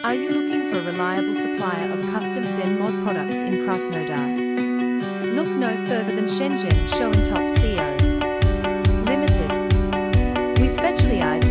Are you looking for a reliable supplier of custom Zenmod products in Krasnodar? Look no further than SHENZHEN SHOWINTOP CO. Limited. We specialize